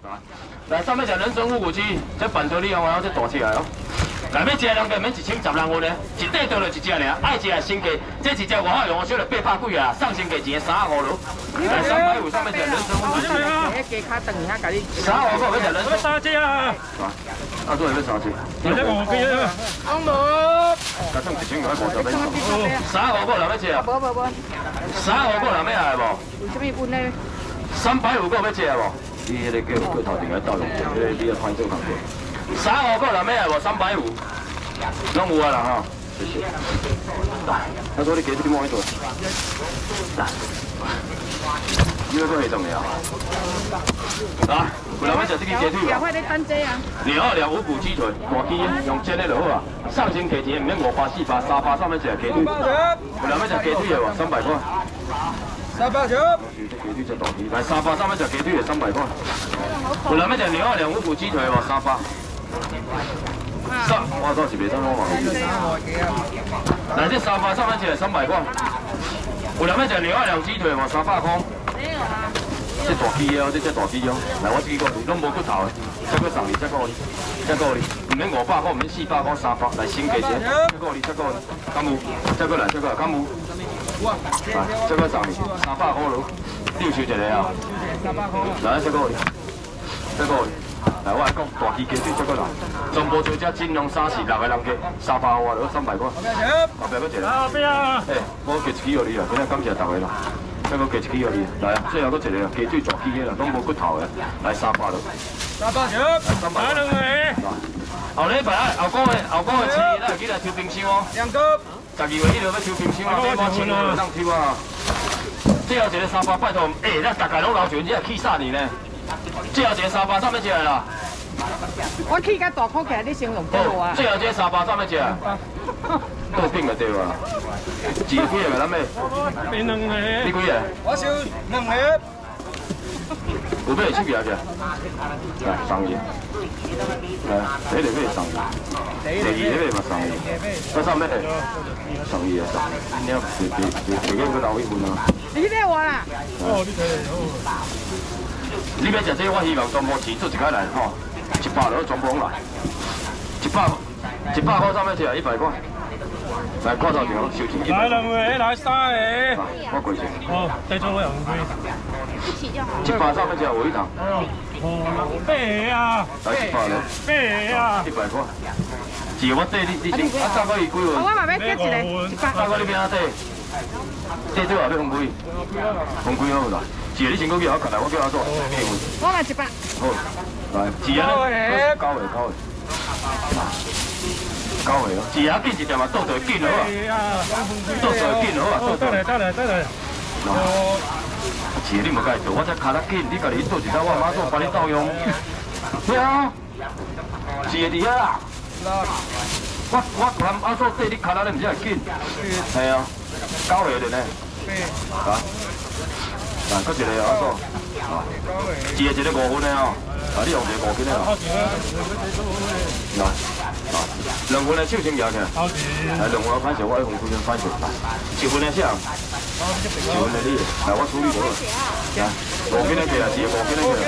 来，上面是人参五谷鸡，这板头里用完这大起来哦。来要食的人计免1010人份呢，一块倒了一只尔，爱食的先价，这一只外口用少了800几啊，送先价钱35咯。来350上面是人参五谷鸡。 鸡脚等一下，给你。 35个要食人参。 3只啊！ 啊，都系要3只。 或者5只啊。 讲无。 加上1050蚊。35个人要食啊？ 无。 35个人要来无？ 有啥物分呢 ？350个要食无？你迄个叫头前个斗用者，迄个你要看做工作。35个人要来无？350，拢有啊啦哈。谢谢。来，他说你给这摸一朵。来，你要做系怎么样？来，有人要食这个鸡腿无？ 快点等这啊！ 2五谷鸡腿，大鸡用煎的就好啊。上先价钱唔免500、400、300上面食鸡腿。有人要食鸡腿的无？300块。 300隻。 这鸡腿只大鸡，来300上面食鸡腿的300块。有人要食2五谷鸡腿无？300。我倒是袂使我嘛。来这300上面食300块。有人要食2鸡腿无？300块。这大鸡哦，这大鸡哦，来我几个拢无骨头的，再搁送你，再搁你，唔免500块，唔免400块，300来先价钱，再搁你，敢有？再搁来，敢有？来，再搁送你，300块咯，你有收一个啊？来，再搁你，来我来讲，大鸡鸡腿再搁来，全部做只尽量3、4、6个人加，300块了，300块，后壁搁一个。 后壁啊！ 我加一支予你啦，今日感谢大家啦。再搁加一支予你，来啊！最后搁一个啦，鸡腿大鸡的啦，拢无骨头的，来300咯。 300隻。 来300。 买2個。 后礼拜后个月7日，咱会记来抽冰箱哦。 2個。 12月1號要抽冰箱啊，买我10個就当抽啊。最后一个300，拜托，咱大家拢留住，你也气煞你呢。最后一个300，上面一个啦。 我起甲大口起来，你形容对我啊？ 最后一个300，上面一个。倒冰就对啊。几个几个咱买？ 变2個。 你几个？ 我收2個。 有买手表去？来送伊。来，第一个买送伊，第二个买嘛送伊，再上买送伊啊送。你要自己去留一份啊。 你买我啦？ 哦，你睇嚟好。 你要食这，我希望全部钱做一开来吼，100了全部拢来，100块上面吃100块。来，看头前收钱100。 来2個，來3個。 我跪下。 哦，再做我2個。 100上面吃有一堂。 8啊！ 来100了。 8啊 ！100块。是我缀你先，三个伊几份？ 我嘛要加一个三个你边仔缀？缀对后要分几？分几好啦？是你先过去，我看来我叫他做。 我嘛100。 好，来，是啊，9个。9个哦，是啊，紧一点嘛，倒倒紧好啊，倒倒紧好啊，倒倒。 得嚟。哦。 是你无该做，我才卡得紧，你家己倒一道，我马上帮你倒用。对啊，是伫遐啦。我含阿嫂缀你卡得你唔只会紧。系啊，9个了呢。啊，来，搁一个阿嫂。一个5分的哦，啊，你用一个5斤的哦。来。2份的手先摇起来，来2份歹势，我1份开先歹势，来1份的啥？1份的你，来我处理好了，来5斤的起来，是5斤的起来。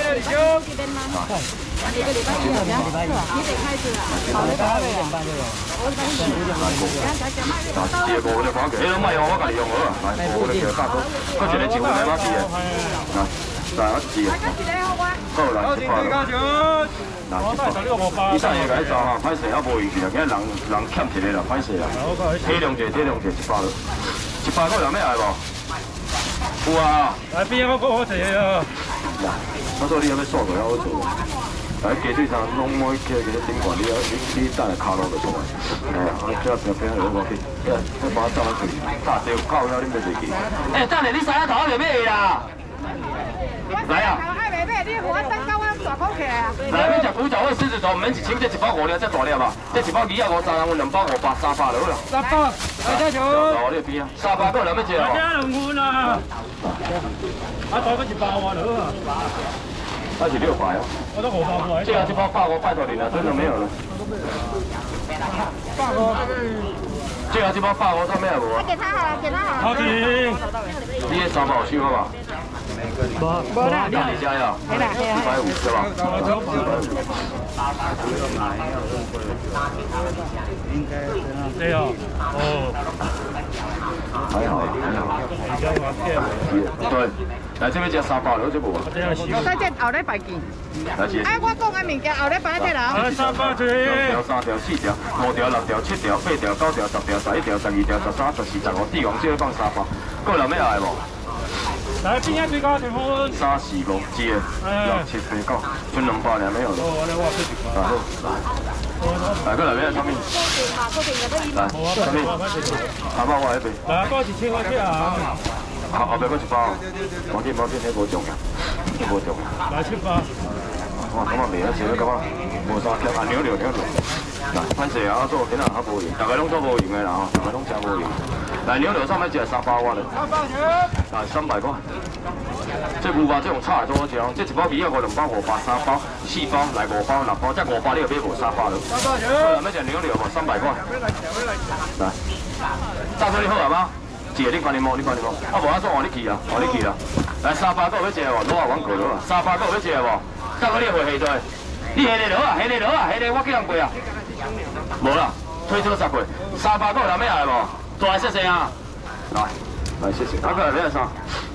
是5份的放起，迄拢卖用，我家己用好啊，来5份的起来大哥，搁一个1份的马子的，来我一个，好来100了。你上夜个走哈，歹势还无运气啦，今日人欠一个啦，歹势啦。体谅者100了，100个人要来无？有啊。 来边个好一个啊？ 来，我说你要数个好做。来鸡腿上拢每起个顶管，你等下卡落就出来。这边有我去，我把它倒去，大条靠了你袂记。等下你3个头要买啦。来啊！ 你给我等到我大口起来啊！ 来，免食古早味狮子头，唔免1千，这1包5粒，这大粒啊！这1包250、300份，2包500、300就好啦。 300，再做。 哦，你边啊？300个人要食哦。 加2份啊！再个100啊，就好啊。 那是600哦。 我都500块。 这包800，拜托你了，真的没有了。这包800，上面有无？ 给他好了，给他好了。 好的。 你的300有收好吧？ 无啦， 你家呀嘿啦嘿啦。 150对吧？ 对哦，哦， 还好，对，来这边吃300了，这无啊？ 再这后礼拜见。 来这。 哎，我讲的物件后礼拜再来。 300条、 3条、4条、5条、6条、7条、8条、9条、10条、11条、12条、13、14、15，帝王只放300，够人要来无？ 来边仔最高全部。 3、4、5、7、6、7、8、9，剩200了没有了？来好，来过来边上面。来，上面。300我那边。 来，多1千块钱啊！ 后边搁1包，毛巾，迄无重要，迄无重要。 来700。 我感觉袂晓食，感觉无啥强，牛肉。来，反正啊做今仔较无用，大家拢做无用的啦吼，大家拢真无用。来，牛肉上面一300瓦的。来300块。这牛肉这种炒的多好食哦，这1包鱼啊，2包、5包、3包、4包，来5包、6包，这5包你就买无300了。要食牛肉无300块。来，大哥你好啊吗？姐，你关你摸，啊无啊，做换你去啊，来300个要食无？攞啊，阮过攞啊，300个要食无？大哥你会下载？你下来攞啊，我叫人过啊。无啦，推车10过，300个人要来无？大来谢谢啊！来谢谢，大哥来啥？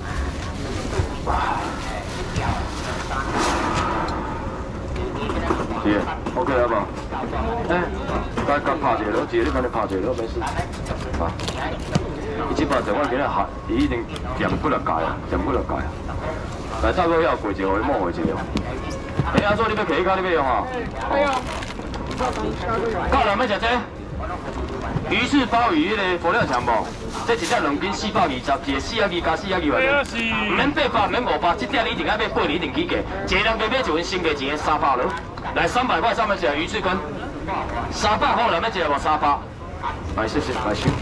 姐 ，OK 了无？刚拍一个，姐你赶紧拍一个，没事。啊，伊这把电话今日下，伊已经验几落届啊，来，大哥要过一个，我摸回一个。哎，阿叔你要起价，你要用吼？对啊。够人要食这？鱼翅鲍鱼迄个佛跳墙无？这一只2斤420，一个420加420外头。唔免800，唔免500，这点你一定要买8，你一定起价。一个人加买一份新价钱300了。来300块上面食鱼翅羹，300块人要食无300？来谢谢，来收。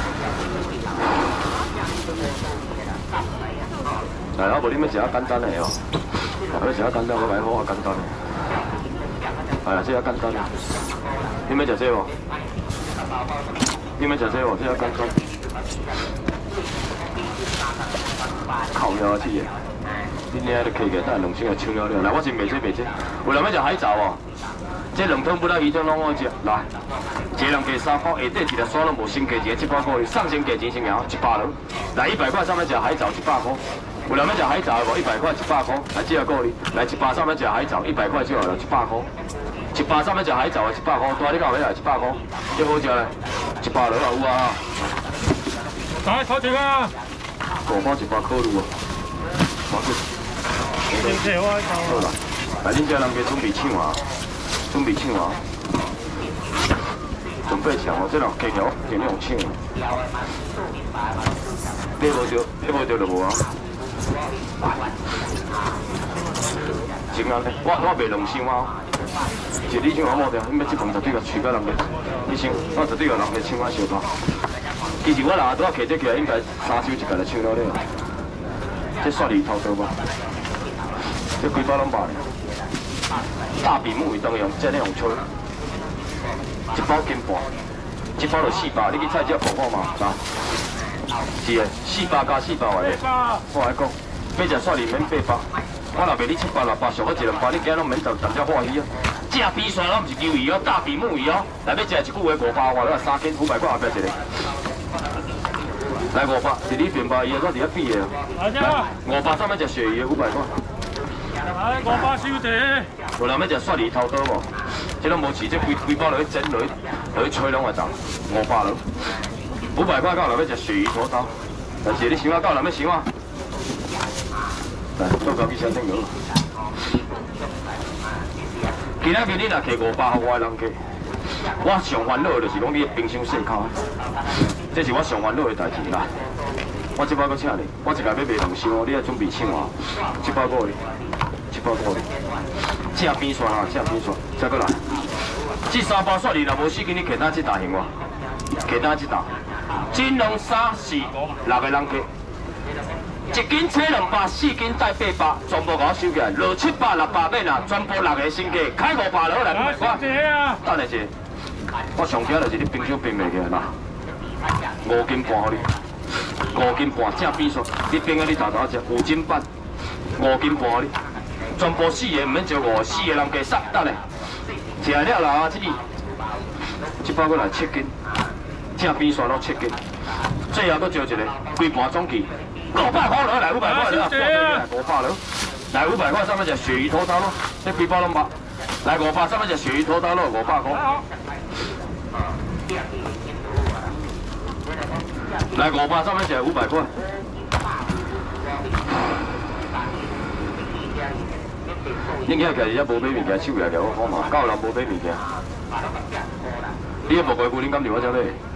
来，啊无你要食较简单的哦，要食较简单，我来好啊简单的。哎呀，这较简单的，你要食这无？你要食这无？这较简单。靠腰去的，你遐就客个，等2箱就抢了了。来，我先卖这。有人要食海藻哦，这2汤不拉鱼汤拢好食。来，一个人加3包，下底一个山拢无新价钱，700块，上新价钱先后100了。来100块上面食海藻100块。有人要食海藻无？100块100块，来这个够你。来100上面食海藻100块就好了，100块。100上面食海藻的100块，大你到尾来100块，这好食嘞，100了有啊。 来，头前啊 5包100考虑啊。好啦，来恁遮人家准备抢啊，准备抢哦，这人客条尽量抢。买无着就无啊。真安尼，我卖2箱啊，一你抢我冇掉，你要这饭绝对甲取到人家，你抢，我绝对甲人家抢啊小包。其实我若拄仔摕这起来，应该3手一家就抢了了。这蒜泥头多无？这几包拢卖咧。大比目鱼当用，这用吹，1包斤半，1包就400，你去菜市看看嘛，来。是的，400加400外的。我来讲，要食蒜泥免800，我若卖你700、600，上好1、2包，你今日免谈这欢喜啊。这比蒜拢毋是鱿鱼哦，大比目鱼哦，来要食一句话500外，你3斤500块后壁一个。来500，是你便宜的，我伫遐比的。来500上面食鳕鱼的500块。 来500收地。 有人要食蒜泥头刀无？这拢无饲，这规包落去蒸落去吹拢会动，500了。500块到人要食鳕鱼土刀，但是你想啊，到人要想啊。来，做高去先整落。今仔日你若摕500，我的人客。我上烦恼的就是讲你的冰箱细口，这是我上烦恼的代志啦。我这摆搁请你，我一家要卖2箱哦，你要准备抢哦，700块哩，700块哩。正边线啊，正边线，再过来。这3包蒜泥若无4斤，你其他这大行无？其他这大，斤2、3、4、5，6个人客。1斤切200，4斤带800，全部给我收起来，落700、600免啦，全部6个新价，开500落来500块。等下一。我上惊就是你冰箱冰袂起来啦，5斤半互你，5斤半正边数，你冰啊你豆豆食5斤半， 5斤半哩，全部4个，唔免招5，4个人加杀得嘞。食了啦啊，这包过来7斤，正边线都7斤，最后搁招一个，规盘总计500块落来500块了，500了，来500块上面只鳕鱼土豆咯，这规包拢8，来500上面只鳕鱼土豆咯500块。 来500，上面写500块。你今日其实也无买物件，手来了我看嘛，够人无买物件。你也无怪你敢伫我遮买？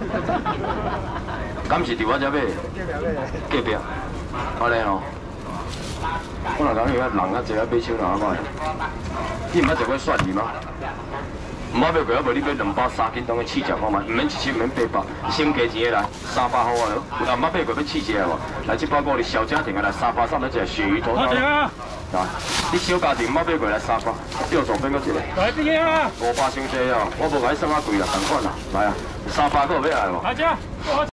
敢是伫我遮买？隔壁。安尼哦。我若讲伊人啊济啊买手哪买？你毋捌食过蒜鱼吗？ 唔好买过，无你买2包3斤当个试食看卖，唔免1千，唔免800，先加钱的来300块啊咯。有人唔捌买过要试食无？来这包我哋小家庭的来300，上头一个鳕鱼土豆。啊！你小家庭唔捌买过来300，吊床边搁一个。来边啊！500伤济哦，我无甲你算啊贵啦，同款啦，来啊，300个要来无？大姐。